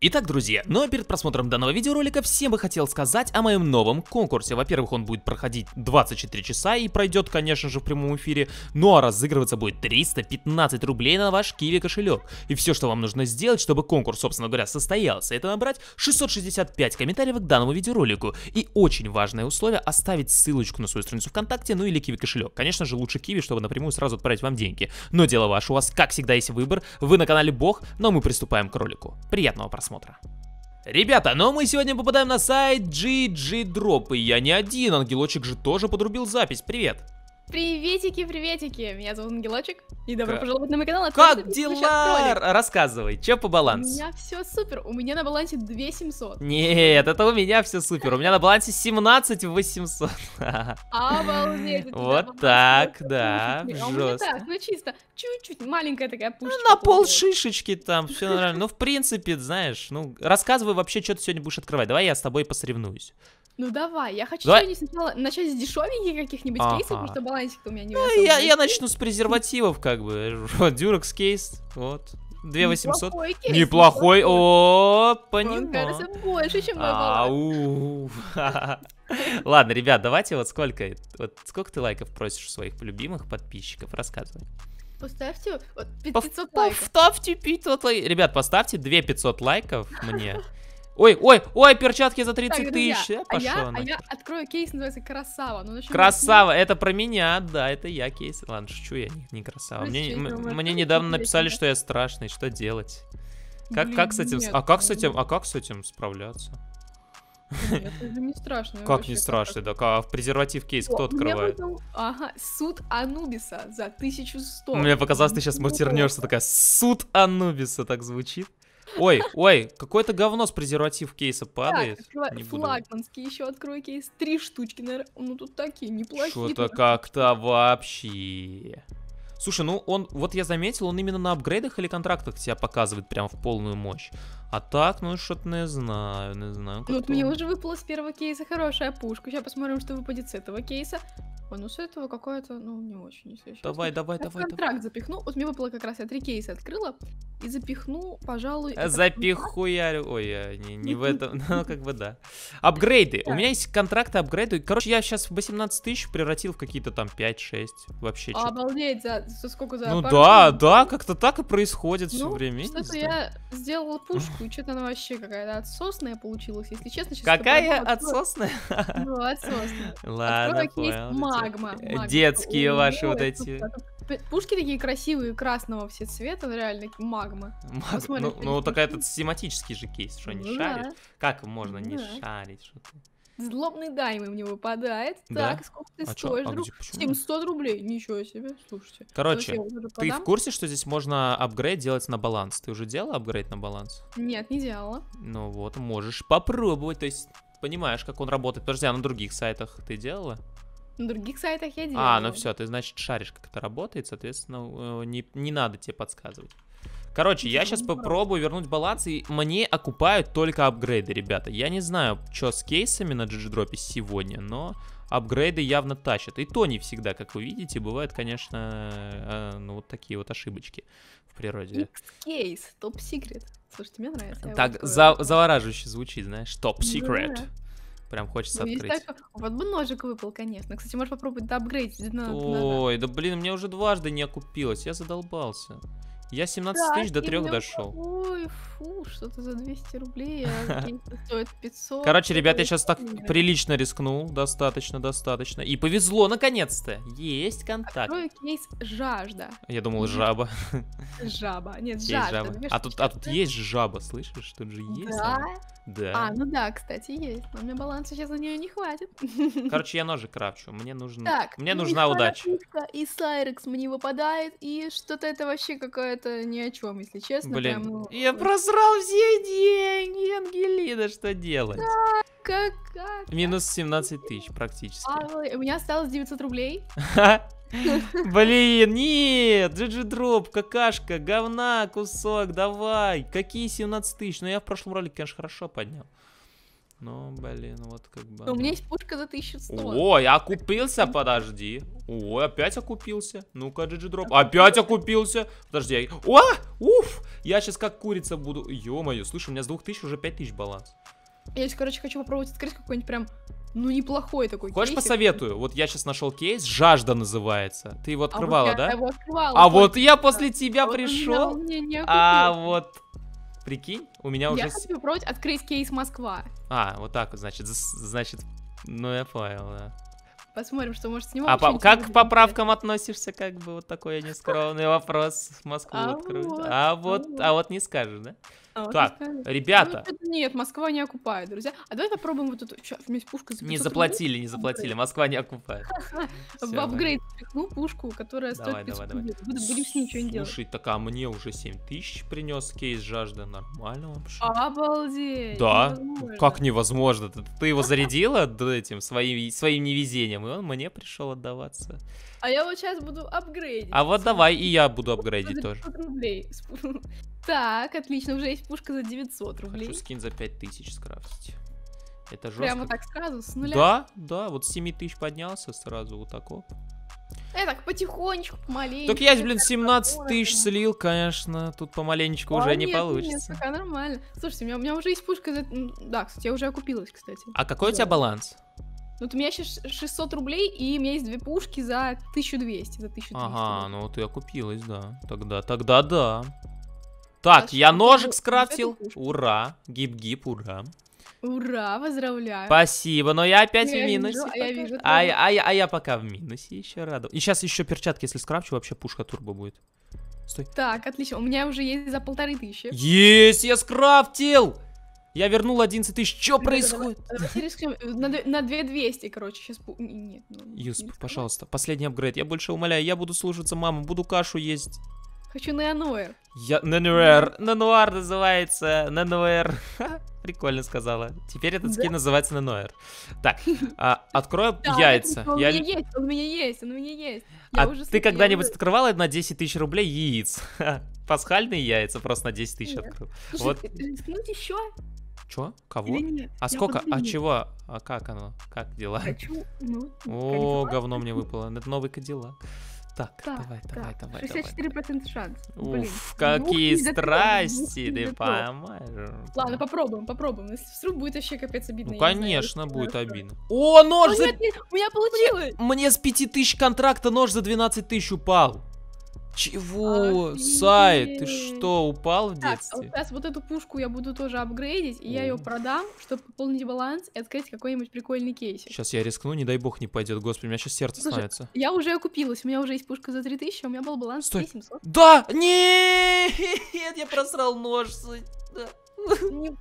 Итак, друзья, ну а перед просмотром данного видеоролика всем бы хотел сказать о моем новом конкурсе. Во-первых, он будет проходить 24 часа и пройдет, конечно же, в прямом эфире. Ну а разыгрываться будет 315 рублей на ваш Kiwi кошелек. И все, что вам нужно сделать, чтобы конкурс, собственно говоря, состоялся, это набрать 665 комментариев к данному видеоролику. И очень важное условие — оставить ссылочку на свою страницу ВКонтакте, ну или Kiwi кошелек. Конечно же, лучше Kiwi, чтобы напрямую сразу отправить вам деньги. Но дело ваше, у вас, как всегда, есть выбор. Вы на канале Бог, но мы приступаем к ролику. Приятного просмотра. Ребята, но мы сегодня попадаем на сайт GG Drop, и я не один, Ангелочек же тоже подрубил запись. Привет! Приветики, приветики! Меня зовут Ангелочек, и добро пожаловать на мой канал. Как дела? Рассказывай, чё по балансу? У меня все супер, у меня на балансе 2700. Нет, это у меня все супер, у меня на балансе 17800. Обалдеть! Вот так, да, А у меня жестко. так, ну чисто, чуть-чуть, маленькая такая пушечка. На пол шишечки там, все нормально. Ну, в принципе, знаешь, ну, рассказывай вообще, что ты сегодня будешь открывать. Давай я с тобой посоревнуюсь. Ну давай, я хочу Давай. сегодня сначала начать с дешевеньких каких-нибудь кейсов, потому что балансик-то у меня не Ну, особо я большой. начну с презервативов, как бы. Durex кейс, вот. 2800. Неплохой кейс, Неплохой, о, Он, понимаю. кажется, больше, чем мой баланс. Ау. Ладно, ребят, давайте вот сколько ты лайков просишь у своих любимых подписчиков? Рассказывай. Поставьте вот 500 лайков. Поставьте 500 лайков. Ребят, поставьте 2500 лайков мне. Ой, перчатки за 30 Так, друзья, тысяч. а я открою кейс, называется Красава. Ну, начнем Красава, это про меня, да, это я кейс. Ладно, шучу, я не красава. Простите, Мне недавно написали, что я страшный, что делать? Как с этим, нет, как с этим справляться? Нет, это не страшно. Как вообще, не страшно, да? А в презерватив кейс кто О, мне открывает? выпал, ага, суд Анубиса за 1100. Мне показалось, ты сейчас матернешься, такая, суд Анубиса, так звучит. Ой, какое-то говно с презерватив кейса падает. Не буду. Флагманский еще открой кейс. 3 штучки, наверное. Ну тут такие неплохие. Что-то как-то вообще. Слушай, ну вот я заметил, он именно на апгрейдах или контрактах тебя показывает прям в полную мощь. А так, ну что-то не знаю. Ну вот мне уже выпало с первого кейса хорошая пушка. Сейчас посмотрим, что выпадет с этого кейса. Ой, ну с этого какое-то, ну не очень, если честно. Давай. Я в контракт запихну. Вот мне выпало как раз, я 3 кейса открыла. И запихну, пожалуй... Запихуярю. Ой, я не в этом. Ну, как бы да. Апгрейды. У меня есть контракты, апгрейды. Короче, я сейчас в 18 тысяч превратил в какие-то там 5-6. Вообще что-то. Обалдеть, за сколько за Ну пару да, как-то так и происходит все Ну, время. что-то я сделала пушку, и что-то она вообще какая-то отсосная получилась, если честно. Сейчас Какая отсосная? Ну, отсосная. Ладно, Открою кейс понял. магма. Детские Ой, ваши вот ой, эти. Пушки такие красивые, красного все цвета, реально, магма. Посмотрим, что Ну, здесь так это пушки. тематический же кейс, что не Ну шаришь? да. Как можно не Да. шарить? Что ты? Злобный даймы мне выпадает. Да? Так, сколько ты А чё? стоишь, А друг? где? Почему? 700 рублей, ничего себе, слушайте. Короче, Сейчас я уже ты в продам. курсе, что здесь можно апгрейд делать на баланс? Ты уже делала апгрейд на баланс? Нет, не делала. Ну вот, можешь попробовать. То есть, понимаешь, как он работает. Подожди, а на других сайтах ты делала? На других сайтах я делала. А, ну все, ты, значит, шаришь, как это работает, соответственно, не надо тебе подсказывать. Короче, я сейчас попробую вернуть баланс, и мне окупают только апгрейды, ребята. Я не знаю, что с кейсами на GG-дропе сегодня, но апгрейды явно тащат. И то не всегда, как вы видите, бывают, конечно, ну вот такие вот ошибочки в природе. X-кейс, топ-секрет. Слушайте, мне нравится. я Так его открою. завораживающе звучит, знаешь, топ-секрет. Да. Прям хочется Ну, есть открыть. так, вот бы ножик выпал, конечно. Кстати, можешь попробовать доапгрейдить. Ой, да блин, мне уже дважды не окупилось, я задолбался. Я 17 тысяч до 3 дошел. Ой, фу, что-то за 200 рублей, а кейсы стоит 500. Короче, ребят, я сейчас так Нет. прилично рискнул, достаточно. И повезло, наконец-то. Есть контакт. Открою кейс жажда. Я думал, жаба. Жаба. Нет, Есть жажда. жаба. Две А штучки тут открою. есть жаба, слышишь? Тут же есть Да? она. Да. А, ну да, кстати, есть. Но у меня баланса сейчас на нее не хватит. Короче, я ножик крафчу. Мне Так, нужна удача. И Сайрекс мне выпадает, и что-то это вообще какое-то ни о чем, если честно. Блин, прям, ну, я просрал все деньги, Ангелина, что делать? Как? Минус 17 тысяч практически. У меня осталось 900 рублей. Блин, нет, GG Drop, какашка, говна, кусок, давай. Какие 17 тысяч? Ну я в прошлом ролике, конечно, хорошо поднял. Ну, блин, вот как бы... Но у меня есть пушка за 1100. О, я окупился, подожди. Ой, опять окупился. Ну-ка, GG дроп. Опять окупился. Подожди, я... О, уф! Я сейчас как курица буду. Ё-моё, слушай, у меня с 2000 уже 5000 баланс. Я сейчас, короче, хочу попробовать открыть какой-нибудь прям, ну, неплохой такой Хочешь, кейсик. посоветую? Вот я сейчас нашел кейс, жажда называется. Ты его открывала, вот да? Я его открывала. А вот я после тебя А вот пришел. он меня не А окупил. вот, прикинь, у меня уже... Я хочу попробовать открыть кейс Москва. А, вот так вот, значит, ну я понял, да. Посмотрим, что может с него. А вообще как ничего к не поправкам относишься, как бы вот такой нескромный вопрос в Москву А открыть? вот, А вот вот. не скажешь, да? А, вот Так, не скажешь. ребята, Ну, что-то нет, Москва не окупает, друзья. А давай попробуем вот эту. Сейчас, у меня есть пушка за 500 не рублей. заплатили, не заплатили, Москва не окупает. В Всё, апгрейд запихну пушку, которая Давай, стоит 500 давай. рублей. Будем с ней что-нибудь делать. Слушай, так а мне уже 7000 принес кейс жажда, нормально вообще. Обалдеть. Да, невозможно. как невозможно? Ты его зарядила этим своим невезением, и он мне пришел отдаваться. А я вот сейчас буду апгрейдить. А вот давай, и я буду апгрейдить тоже. 500 рублей. Так, отлично, уже есть пушка за 900 рублей. Хочу скин за 5000 скрафтить. Это жестко. Прямо так сразу, с нуля. Да, да, вот с 7000 поднялся сразу, вот так вот. Так, потихонечку, помаленьку. Так я, блин, 17 тысяч слил, конечно, тут помаленечку уже не Нет, получится. Нет, пока нормально. Слушайте, у меня уже есть пушка за... Да, кстати, я уже окупилась, кстати. А какой у тебя баланс? Вот у меня сейчас 600 рублей, и у меня есть две пушки за 1200. За 1200. Ага, ну ты окупилась, да. Тогда да. Так, Сейчас я попробую ножик эту скрафтил. пушку. Ура, гип-гип, ура. Ура, поздравляю. Спасибо, но я опять Ну, в я минусе. вижу, я пока. вижу А я пока в минусе еще раду. И сейчас еще перчатки, если скрафчу, вообще пушка турбо будет. Стой. Так, отлично. У меня уже есть за 1500. Есть, я скрафтил! Я вернул 11 тысяч. Что происходит? Давайте рискнем. На 2200, короче, сейчас... Нет, ну, Юсп, не скажу. пожалуйста, последний апгрейд. Я больше умоляю, я буду слушаться маму, буду кашу есть. Хочу Неонуэр. Я... Нануэр. Нануар называется. Нануэр. Прикольно сказала. Теперь этот скин называется Нануэр. Так, открою Да, яйца. он у меня есть, он у меня есть. Я А уже ты смотрю, когда-нибудь я уже- открывала на 10 тысяч рублей яиц? Пасхальные яйца просто на 10 тысяч Нет. открыл. Слушай, Вот. рискнуть еще? Чё? Кого? Или нет? А Я сколько? вот А думаю. чего? А как оно? Как дела? Хочу, ну, О, Кадиллак. говно мне выпало. Это новый Кадиллак. Так, Так, давай. 64% шанс. Блин. Уф, какие двух не страсти, ты готов. понимаешь? Ладно, попробуем. Если вдруг будет вообще капец обидно. Ну, я не знаю, конечно, если будет хорошо. обидно. О, нож О, за... нет, у меня получилось! Мне с 5000 контракта нож за 12 тысяч упал. Чего? Офигеть. Сайт, ты что, упал в Так, а вот детстве? сейчас вот эту пушку я буду тоже апгрейдить, и я ее О. продам, чтобы пополнить баланс и открыть какой-нибудь прикольный кейсик. Сейчас я рискну, не дай бог не пойдет. Господи, у меня сейчас сердце Слушай, становится. Я уже окупилась, у меня уже есть пушка за 3000, а у меня был баланс Стой. 3700. Да! Нет, я просрал нож. Да. Не-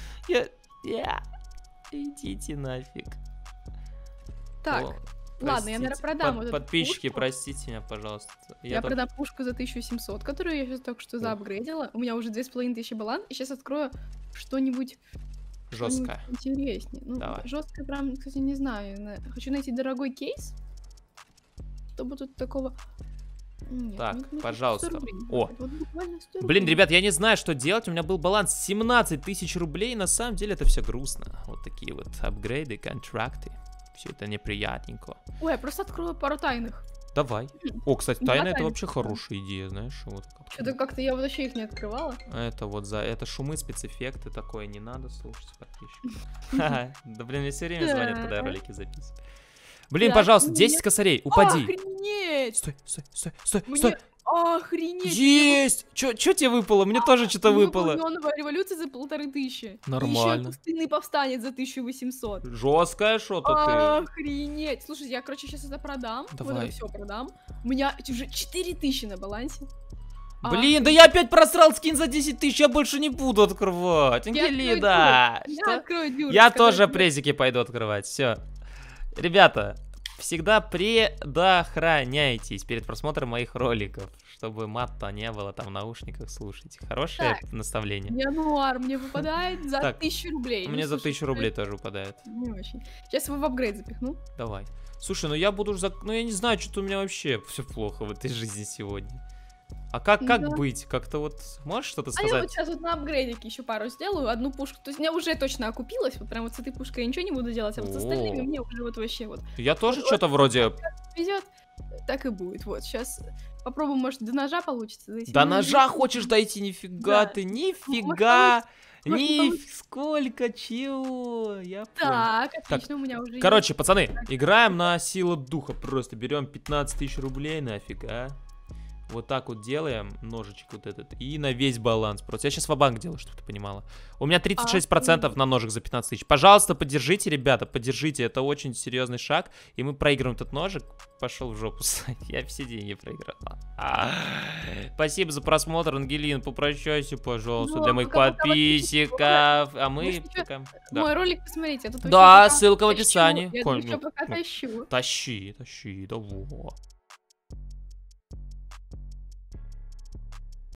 Идите нафиг. Так, О, ладно, я, наверное, простите. продам вот эту Подписчики, пушку. простите меня, пожалуйста. Я продам пушку за 1700, которую я сейчас только что Ух. заапгрейдила. У меня уже 2500 баланс, и сейчас открою что-нибудь Жестко. интереснее. Ну, Давай. жестко прям, кстати, не знаю. Хочу найти дорогой кейс, чтобы тут такого... Нет, Так, мне пожалуйста. 100 рублей не О. хватит. Вот буквально 100 Блин, рублей. ребят, я не знаю, что делать. У меня был баланс 17 тысяч рублей. На самом деле это все грустно. Вот такие вот апгрейды, контракты. Все это неприятненько. Ой, я просто открою пару тайных. Давай. О, кстати, Да, тайна это тайна, вообще да. хорошая идея, знаешь. Вот Что-то как-то я вообще их не открывала. это вот за это шумы, спецэффекты, такое не надо слушать подписчиков. Ха-ха. Да блин, мне все время звонят, когда я Так. ролики записываю. Блин, Так, пожалуйста, мне- 10 косарей, упади. Охренеть! Стой, стой, стой, стой, Мне... стой. Охренеть! Есть! Чё тебе выпало? Мне тоже что-то выпало. Неоновая революция за 1500. Нормально. Еще пустынный повстанец за 1800. Жесткое что-то ты. Охренеть! Слушай, я, короче, сейчас это продам. Вот Давай. это все продам. У меня уже 4000 на балансе. Блин, да я опять просрал скин за 10 тысяч, я больше не буду открывать. Я Ангелина, открою что? Я открою дюру. Я сказать, тоже нет. презики пойду открывать, все. Ребята, всегда предохраняйтесь перед просмотром моих роликов, чтобы мата не было там в наушниках, слушайте. Хорошее наставление. Януар мне выпадает за Так, 1000 рублей. Мне Ну, за слушай, 1000 рублей тоже выпадает. Не очень. Сейчас его в апгрейд запихну. Давай. Слушай, ну я буду... Ну я не знаю, что-то у меня вообще все плохо в этой жизни сегодня. А как Да. быть? Как-то вот можешь что-то А я вот сказать? сейчас вот на апгрейдике еще пару сделаю, одну пушку. То есть у меня уже точно окупилось, вот прям вот с этой пушкой я ничего не буду делать, а вот с остальными О, мне уже вот вообще вот. я тоже Вот что-то вроде... везет, так и будет. Вот, сейчас попробуем, может, до ножа получится дойти. До Ну, ножа не- хочешь дойти? Нифига Да. ты, Может, нифига! может, не получится. Сколько, чего? Я понял. Так, Так, отлично, у меня уже короче, есть. пацаны, Так, играем на силу духа. Просто берем 15 тысяч рублей, нафиг, а? Вот так вот делаем, ножичек вот этот, и на весь баланс. Просто я сейчас ва-банк делаю, чтобы ты понимала. У меня 36% на ножик за 15 тысяч. Пожалуйста, поддержите, ребята, поддержите. Это очень серьезный шаг. И мы проиграем этот ножик. Пошел в жопу. Я все деньги проиграл. Спасибо за просмотр, Ангелин. Попрощайся, пожалуйста, Ну, для моих пока подписчиков. А мы Может, ещё пока... Мой ролик посмотрите, я тут Да, вообще ссылка в тащу, описании. я Коль, тут ещё ну, пока ну, тащу. Тащи, да во.